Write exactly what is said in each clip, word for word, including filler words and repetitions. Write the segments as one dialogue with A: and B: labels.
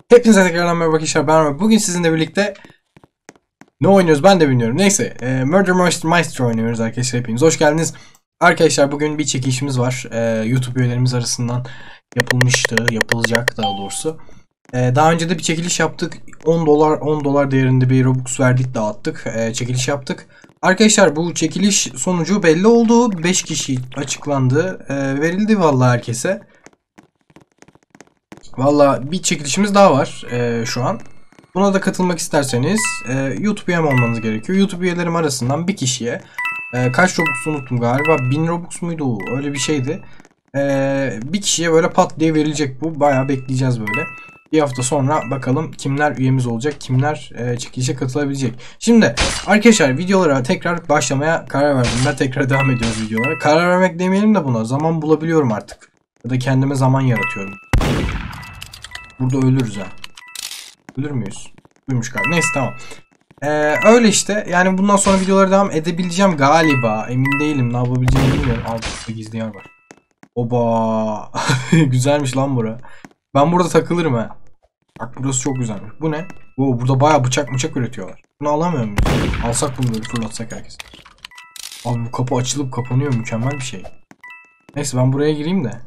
A: Hepinize tekrardan merhaba arkadaşlar, ben Ömer. Bugün sizinle birlikte ne oynuyoruz ben de bilmiyorum. Neyse, e, Murder Mystery oynuyoruz arkadaşlar, hepiniz hoş geldiniz. Arkadaşlar bugün bir çekilişimiz var. E, YouTube üyelerimiz arasından yapılmıştı, yapılacak daha doğrusu. E, daha önce de bir çekiliş yaptık. on dolar on dolar değerinde bir Robux verdik, dağıttık. E, çekiliş yaptık. Arkadaşlar bu çekiliş sonucu belli oldu. beş kişi açıklandı. E, verildi vallahi herkese. Valla bir çekilişimiz daha var e, şu an. Buna da katılmak isterseniz e, YouTube üyem olmanız gerekiyor. YouTube üyelerim arasından bir kişiye e, kaç Robux unuttum galiba, bin Robux muydu, öyle bir şeydi. E, bir kişiye böyle pat diye verilecek bu. Bayağı bekleyeceğiz böyle. Bir hafta sonra bakalım kimler üyemiz olacak, kimler e, çekilişe katılabilecek. Şimdi arkadaşlar videolara tekrar başlamaya karar verdim. Ben tekrar devam ediyoruz videolara. Karar vermek demeyelim de buna. Zaman bulabiliyorum artık. Ya da kendime zaman yaratıyorum. Burada ölürüz ha. Ölür müyüz? Ölmüş galiba. Neyse tamam. Ee, öyle işte. Yani bundan sonra videolara devam edebileceğim galiba. Emin değilim. Ne yapabileceğimi bilmiyorum. Altında gizli yer var. Oba. Güzelmiş lan bura. Ben burada takılırım ha. Bak burası çok güzelmiş. Bu ne? Oo, burada bayağı bıçak bıçak üretiyorlar. Bunu alamıyor muyuz? Alsak bunu böyle fırlatsak herkes. Abi bu kapı açılıp kapanıyor. Mükemmel bir şey. Neyse ben buraya gireyim de.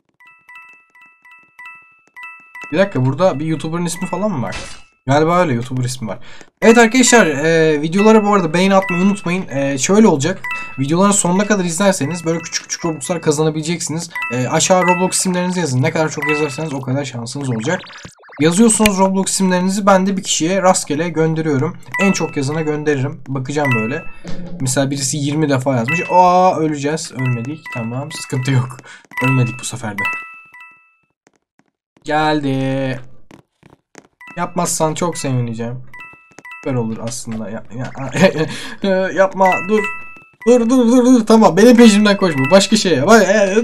A: Bir dakika, burada bir YouTuber'ın ismi falan mı var? Galiba öyle, YouTuber ismi var. Evet arkadaşlar, e, videolara bu arada beğeni atmayı unutmayın. E, şöyle olacak. Videoların sonuna kadar izlerseniz böyle küçük küçük Robux'lar kazanabileceksiniz. E, aşağı Roblox isimlerinizi yazın. Ne kadar çok yazarsanız o kadar şansınız olacak. Yazıyorsunuz Roblox isimlerinizi, ben de bir kişiye rastgele gönderiyorum. En çok yazana gönderirim. Bakacağım böyle. Mesela birisi yirmi defa yazmış. Aa, öleceğiz. Ölmedik. Tamam, sıkıntı yok. Ölmedik bu sefer de. Geldi. Yapmazsan çok sevineceğim. Süper olur aslında. Ya, ya, yapma, dur. Dur dur dur dur. Tamam, benim peşimden koşma. Başka şey yap.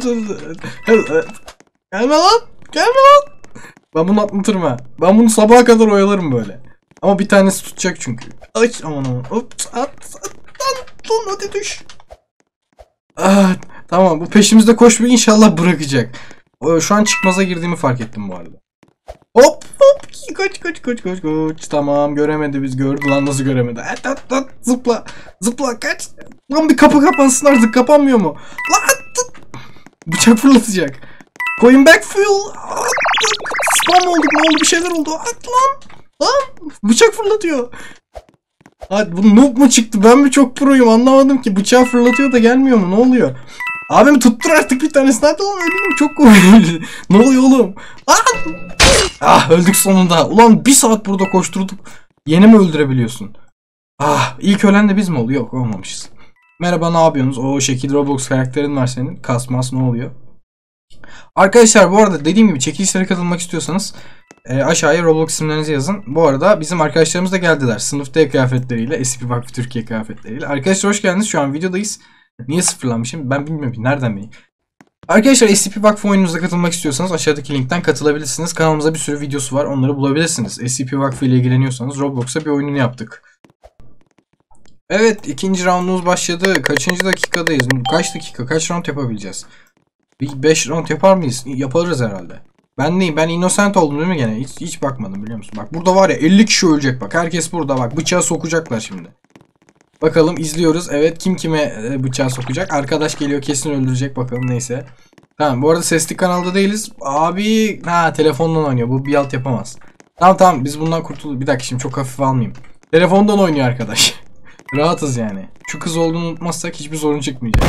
A: Gelme lan. Gelme lan. Ben bunu atlatırım ha. Ben bunu sabaha kadar oyalarım böyle. Ama bir tanesi tutacak çünkü. Aç aman aman. Hop, at, at, at, lan hadi düş. Ah, tamam, bu peşimizde koşmayı inşallah bırakacak. Şu an çıkmaza girdiğimi fark ettim bu arada. Hop hop, kaç kaç kaç kaç kaç. Tamam, göremedi, biz gördü lan, nasıl göremedi. At at at, zıpla zıpla, kaç. Lan bir kapı kapansın artık, kapanmıyor mu? Lan at. Bıçak fırlatacak. Going back fuel. At, spam olduk, ne oldu, bir şeyler oldu. At lan. Lan bıçak fırlatıyor. Hadi, bu noob mu çıktı, ben mi çok proyum anlamadım ki. Bıçağı fırlatıyor da gelmiyor mu, ne oluyor? Abim tuttur artık bir tanesini, hadi lan, öleyim, çok komik. Ne oluyor oğlum? Lan! Ah, öldük sonunda. Ulan bir saat burada koşturduk. Yeni mi öldürebiliyorsun? Ah, ilk ölen de biz mi oldu? Yok, olmamışız. Merhaba, ne yapıyorsunuz? O şekil Roblox karakterin var senin. Kasmas, ne oluyor? Arkadaşlar bu arada dediğim gibi çekilişlere katılmak istiyorsanız e, aşağıya Roblox isimlerinizi yazın. Bu arada bizim arkadaşlarımız da geldiler. Sınıfta kıyafetleriyle, S C P Vakfı Türkiye kıyafetleriyle. Arkadaşlar hoş geldiniz. Şu an videodayız. Niye sıfırlanmışım? Ben bilmiyorum. Nereden bileyim? Arkadaşlar S C P Vakfı oyunumuza katılmak istiyorsanız aşağıdaki linkten katılabilirsiniz. Kanalımızda bir sürü videosu var. Onları bulabilirsiniz. S C P Vakfı ile ilgileniyorsanız Roblox'a bir oyununu yaptık. Evet, ikinci roundumuz başladı. Kaçıncı dakikadayız? Kaç dakika? Kaç round yapabileceğiz? Bir beş round yapar mıyız? Yaparız herhalde. Ben neyim? Ben innocent oldum değil mi gene? Hiç, hiç bakmadım, biliyor musun? Bak burada var ya, elli kişi ölecek bak. Herkes burada bak. Bıçağı sokacaklar şimdi. Bakalım, izliyoruz. Evet, kim kime bıçağı sokacak? Arkadaş geliyor, kesin öldürecek, bakalım, neyse. Tamam, bu arada sesli kanalda değiliz. Abi, ha, telefondan oynuyor. Bu bir alt yapamaz. Tamam tamam, biz bundan kurtulduk. Bir dakika, şimdi çok hafife almayayım. Telefondan oynuyor arkadaş. Rahatız yani. Şu kız olduğunu unutmazsak hiçbir sorun çıkmayacak.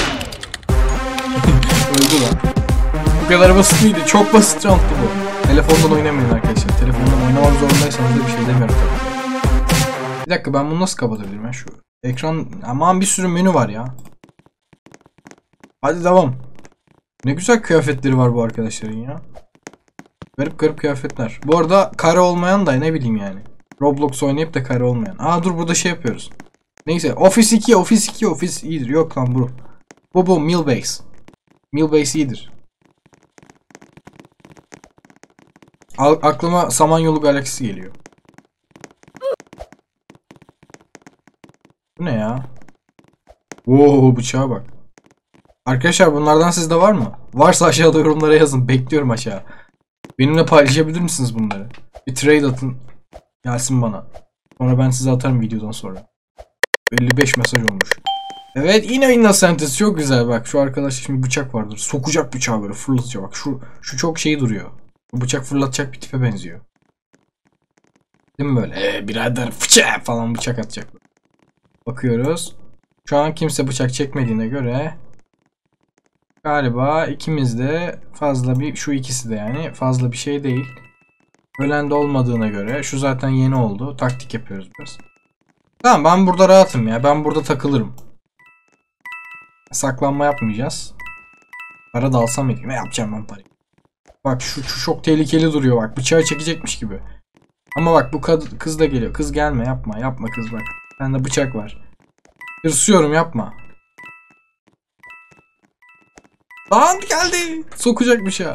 A: Öldü lan. Bu kadar basit miydi? Çok basit roundtu bu. Telefondan oynamayın arkadaşlar. Telefondan oynamak zorundaysanız da bir şey demiyorum tabii. Bir dakika, ben bunu nasıl kapatabilirim ya, şu ekran, aman bir sürü menü var ya. Hadi devam. Ne güzel kıyafetleri var bu arkadaşların ya. Garip garip kıyafetler. Bu arada kare olmayan da ne bileyim yani. Roblox oynayıp da kare olmayan. Aa dur, burada şey yapıyoruz. Neyse, Office iki, Office iki, Office iyidir. Yok lan bu. Bu bu Millbase. Millbase iyidir. A aklıma Samanyolu galaksisi geliyor. Bu ne ya? Oo, bıçağa bak. Arkadaşlar bunlardan sizde var mı? Varsa aşağıda yorumlara yazın. Bekliyorum aşağı. Benimle paylaşabilir misiniz bunları? Bir trade atın. Gelsin bana. Sonra ben size atarım videodan sonra. elli beş mesaj olmuş. Evet yine Innocentes çok güzel bak. Şu arkadaş şimdi bıçak vardır. Sokacak bıçağı böyle fırlatacak bak. Şu şu çok şey duruyor. Bu bıçak fırlatacak bir tipe benziyor. Değil mi böyle? Eee birader fıça falan bıçak atacak. Bakıyoruz. Şu an kimse bıçak çekmediğine göre galiba ikimiz de fazla bir, şu ikisi de yani fazla bir şey değil. Ölen de olmadığına göre şu zaten yeni oldu. Taktik yapıyoruz biraz. Tamam ben burada rahatım ya. Ben burada takılırım. Saklanma yapmayacağız. Para da alsam mıydım? Ne yapacağım ben parayı? Bak şu, şu çok tehlikeli duruyor bak. Bıçağı çekecekmiş gibi. Ama bak bu kız da geliyor. Kız gelme yapma. Yapma kız bak. Bende bıçak var. Hırsıyorum yapma. Lan geldi. Sokacak bıçağı.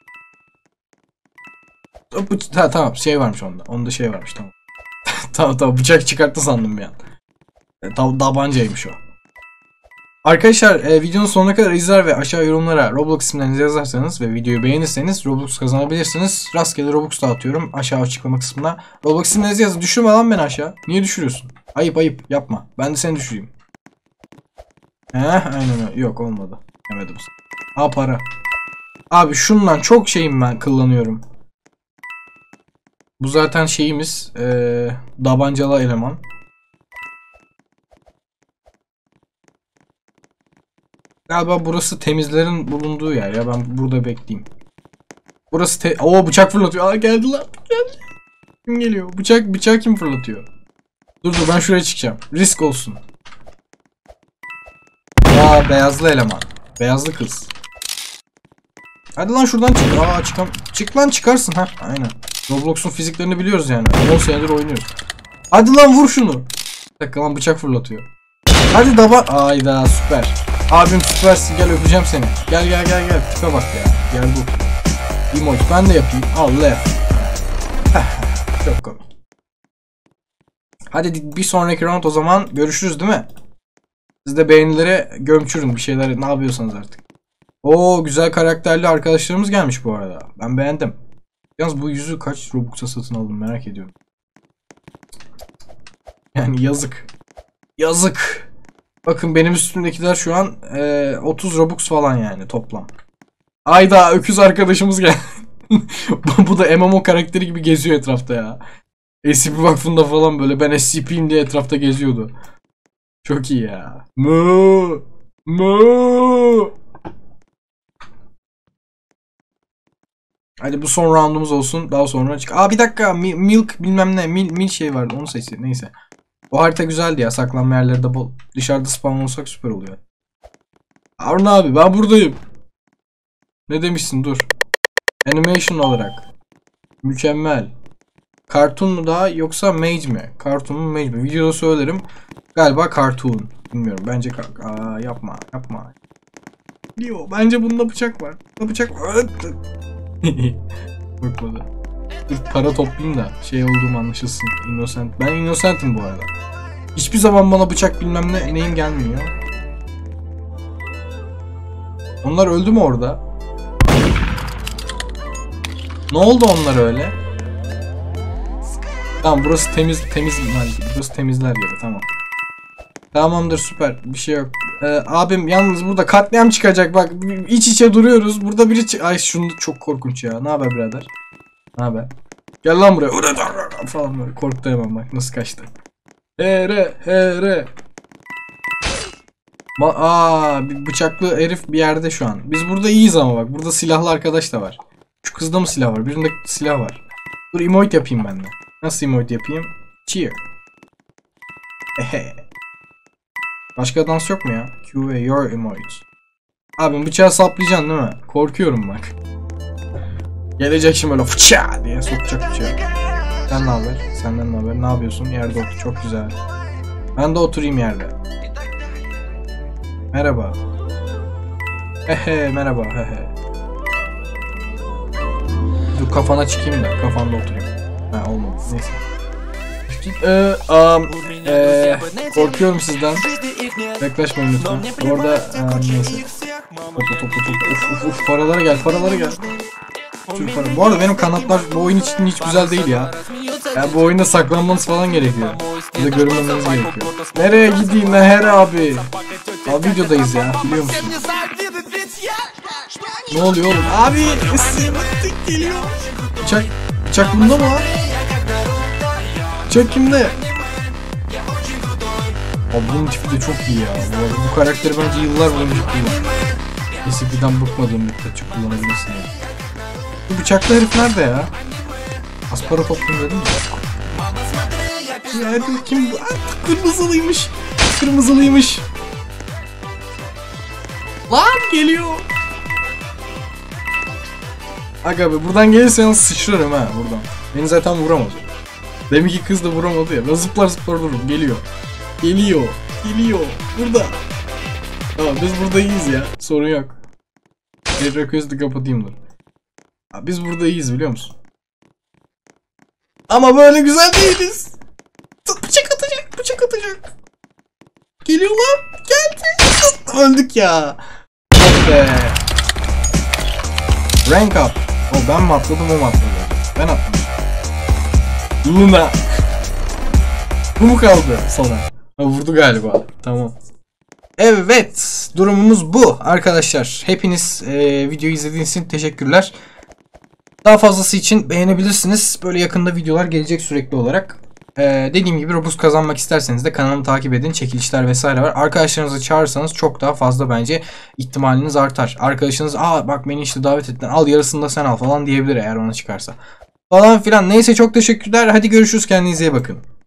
A: Ha, tamam şey varmış onda. Onda şey varmış tamam. Tamam tamam bıçak çıkarttı sandım bir an. E, tabancaymış o. Arkadaşlar e, videonun sonuna kadar izler ve aşağı yorumlara Roblox isimlerinizi yazarsanız ve videoyu beğenirseniz Roblox kazanabilirsiniz. Rastgele Robux dağıtıyorum aşağı açıklama kısmına. Roblox isimlerinizi yazın. Düşürme lan beni aşağı. Niye düşürüyorsun? Ayıp ayıp yapma. Ben de seni düşüreyim. Heh aynen öyle. Yok olmadı. Yemedim. Ha para. Abi şundan çok şeyim ben kullanıyorum. Bu zaten şeyimiz. Ee, tabancalı eleman. Galiba burası temizlerin bulunduğu yer ya. Ben burada bekleyeyim. Burası te... Oo bıçak fırlatıyor. Aa geldi lan. Geldi. Kim geliyor? Bıçak bıçağı kim fırlatıyor? Dur dur ben şuraya çıkacağım. Risk olsun. Aa beyazlı eleman. Beyazlı kız. Hadi lan şuradan çık. Aa çıkam. Çık lan çıkarsın ha. Aynen. Roblox'un fiziklerini biliyoruz yani. on senedir oynuyoruz. Hadi lan vur şunu. Bir dakika lan bıçak fırlatıyor. Hadi daba. Ayda süper. Abim süpersin gel öpeceğim seni. Gel gel gel gel. Tipe bak ya. Gel bu. Emoji ben de yapayım. Al left. Çok komik. Hadi bir sonraki round o zaman görüşürüz değil mi? Siz de beğenilere gömçürün bir şeyler ne yapıyorsanız artık. Oo güzel karakterli arkadaşlarımız gelmiş bu arada. Ben beğendim. Yalnız bu yüzü kaç Robux'a satın aldım merak ediyorum. Yani yazık. Yazık. Bakın benim üstümdekiler şu an e, otuz Robux falan yani toplam. Ayda öküz arkadaşımız geldi. Bu da M M O karakteri gibi geziyor etrafta ya. S C P Vakfı'nda falan böyle ben S C P'yim diye etrafta geziyordu. Çok iyi ya. Mu mu. Hadi bu son roundumuz olsun. Daha sonra çık. Aa bir dakika. Milk bilmem ne. Mil, mil şey vardı. Onu seçti. Neyse. O harita güzeldi ya. Saklanma yerleri de bol. Dışarıda spawn olsak süper oluyor. Harun abi ben buradayım. Ne demişsin dur. Animation olarak. Mükemmel. Cartoon mu daha yoksa Mage mi? Cartoon mu Mage mi? Videoda söylerim. Galiba Cartoon. Bilmiyorum. Bence aa, yapma. Yapma. Yo, bence bunda bıçak var. Bunda bıçak var. Bakmadı. Dur para toplayayım da şey olduğum anlaşılsın. Innocent. Ben Innocent'im bu arada. Hiçbir zaman bana bıçak bilmem ne neyim gelmiyor. Onlar öldü mü orada? Ne oldu onlar öyle? Tamam burası temiz temiz burası temizler yeri tamam. Tamamdır süper bir şey yok. Ee, abim yalnız burada katliam çıkacak bak iç içe duruyoruz burada biri ay şunu çok korkunç ya. Ne haber birader? Ne haber? Gel lan buraya. Falan böyle korktu hemen bak nasıl kaçtı. Here here. Ma aa bir bıçaklı herif bir yerde şu an. Biz burada iyiyiz ama bak burada silahlı arkadaş da var. Şu kızda mı silah var? Birinde silah var. Dur emote yapayım ben de. Nasıl emote yapayım? Cheer. Ehe. Başka dans yok mu ya? Q ve your emote. Abim bıçağı saplayacaksın değil mi? Korkuyorum bak. Gelecek şimdi böyle fıça diye sokacak bıçağı. Sen ne haber? Senden ne haber? Ne yapıyorsun? Yerde otur. Çok güzel. Ben de oturayım yerde. Merhaba. Hehe merhaba hehe. Dur kafana çıkayım da kafanda oturayım. Ha olmadı. Neyse. Ee, um, ee, korkuyorum sizden. Yaklaşmayın lütfen. Orada um, neyse. Topla topla topla. Uf uf uf paralara gel paralara gel. sürü para. Bu arada benim kanatlar bu oyun için hiç güzel değil ya. Yani bu oyunda saklanmanız falan gerekiyor. Ya da görünmemeniz gerekiyor. Nereye gideyim Meher abi? Abi videodayız ya, biliyor musun? Ne oluyor oğlum? Abi ısınıklık geliyor. Bıçak, bıçak bunda mı var? Bıçak kimde? Abi bunun tipi de çok iyi ya. Bu, bu karakteri bence yıllar boyunca kullanıyorum. Neyse birden bıkmadığım bir bıçak kullanabilirsin ya. Bu bıçaklı herif nerede ya? Az para topluyorum dedim mi? Ya kim bu? Aa, kırmızılıymış. Kırmızılıymış. Lan geliyor. Aga be, buradan gelirsen sıçrarım ha buradan. Beni zaten vuramaz. Demek ki kız da vuramadı ya. Ben zıplar zıplar dururum. Geliyor. Geliyor. Geliyor. Burada. Tamam biz burada iyiyiz ya. Sorun yok. Tekrar gözü kapatayım dur. Abi biz burada iyiyiz biliyor musun? Ama böyle güzel değiliz. Bıçak atacak. Bıçak atacak. Geliyor lan. Geldi. Öldük ya. Oh be. Rank up. O ben mi atladım o mu atladı? Ben atladım. Luna. Bu mu kaldı sana? Ha, vurdu galiba. Tamam. Evet. Durumumuz bu arkadaşlar. Hepiniz e, videoyu izlediğiniz için teşekkürler. Daha fazlası için beğenebilirsiniz. Böyle yakında videolar gelecek sürekli olarak. Ee, dediğim gibi Robux kazanmak isterseniz de kanalımı takip edin. Çekilişler vesaire var. Arkadaşlarınızı çağırırsanız çok daha fazla bence ihtimaliniz artar. Arkadaşınız aa bak beni işte davet ettin, al yarısını da sen al falan diyebilir eğer ona çıkarsa. Falan filan. Neyse çok teşekkürler. Hadi görüşürüz. Kendinize iyi bakın.